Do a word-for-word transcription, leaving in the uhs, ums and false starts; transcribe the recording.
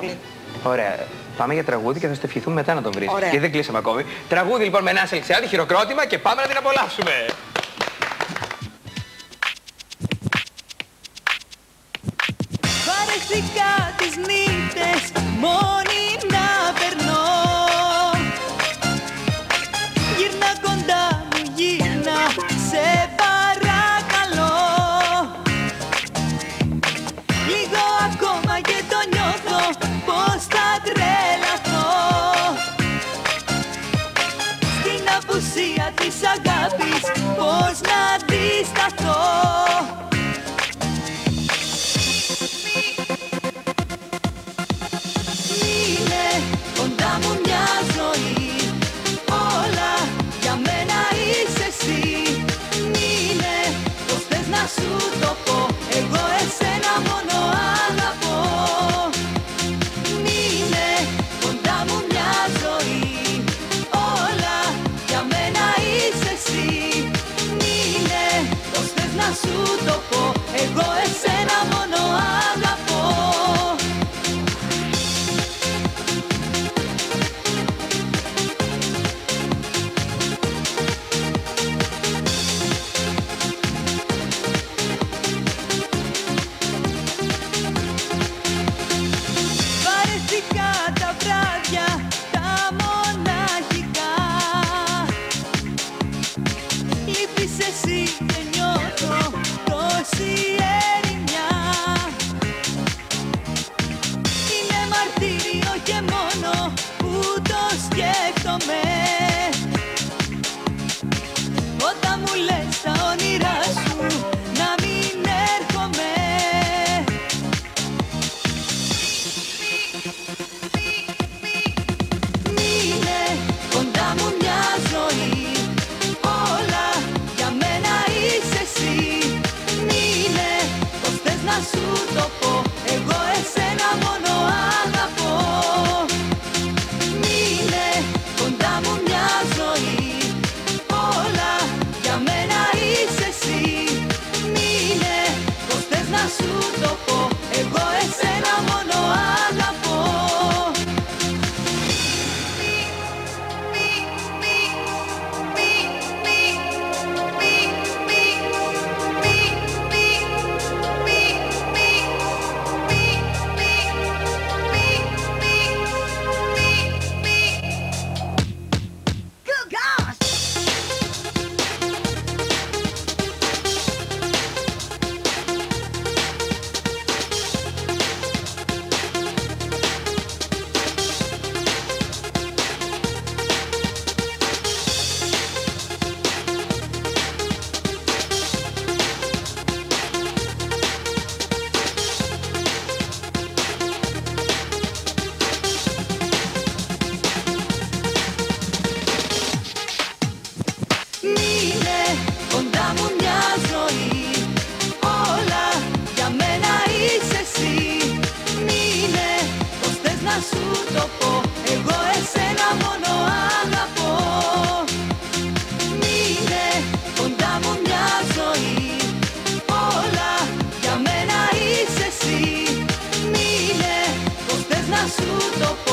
Ωραία. Πάμε για τραγούδι και θα στο ευχηθούμε μετά να τον βρεις. Ωραία. Και δεν κλείσαμε ακόμη. Τραγούδι λοιπόν με Νάση Αλεξιάδη, χειροκρότημα και πάμε να την απολαύσουμε. Βαρεθήκα τις νύχτες μόνη να περνώ. Γύρνα κοντά μου, γύρνα, σε παρακαλώ. Λίγο ακόμα και το νιώθω πως θα τρελαθώ. Στην απουσία της αγάπης πως να αντισταθώ. Σου το πω, εγώ εσένα μόνο αγαπώ. Μείνε κοντά μου μια ζωή, όλα για μένα είσαι εσύ. Μείνε, πως θες να σου το πω, εγώ εσένα μόνο αγαπώ. Τα βράδια τα μοναχικά, λείπεις εσύ και νιώθω τόση ερημιά. Είναι μαρτύριο και μόνο που το σκέφτομαι, όταν μου λες τα όνειρά σου να μην έρχομαι. Σου το πω, εγώ εσένα μόνο αγαπώ. Μείνε κοντά μου μια ζωή, όλα για μένα είσαι εσύ. Μείνε, πως θες να σου το πω, εγώ εσένα μόνο αγαπώ. Μείνε κοντά μου μια ζωή, όλα για μένα είσαι εσύ. Μείνε, πως θες να σου το πω, εγώ εσένα μόνο αγαπώ. Μείνε κοντά μου μια ζωή, όλα για μένα είσαι εσύ. Μείνε, πως θες να σου το πω.